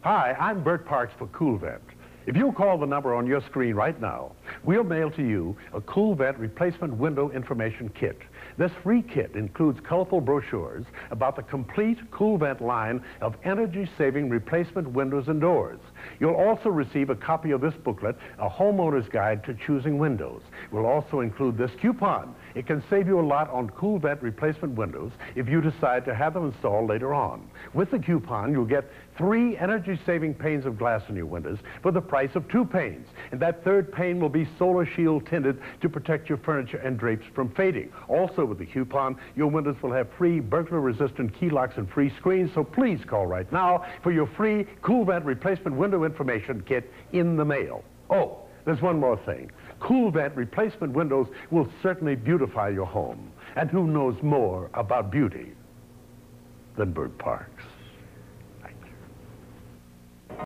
Hi, I'm Bert Parks for CoolVent. If you call the number on your screen right now, we'll mail to you a CoolVent replacement window information kit. This free kit includes colorful brochures about the complete CoolVent line of energy-saving replacement windows and doors. You'll also receive a copy of this booklet, A Homeowner's Guide to Choosing Windows. We'll also include this coupon. It can save you a lot on CoolVent replacement windows if you decide to have them installed later on. With the coupon, you'll get 3 energy-saving panes of glass in your windows for the price of 2 panes. And that third pane will be Solar Shield tinted to protect your furniture and drapes from fading. Also with the coupon, your windows will have free burglar-resistant key locks and free screens, so please call right now for your free CoolVent replacement window information kit in the mail. Oh, there's one more thing. CoolVent replacement windows will certainly beautify your home. And who knows more about beauty than Bert Parks?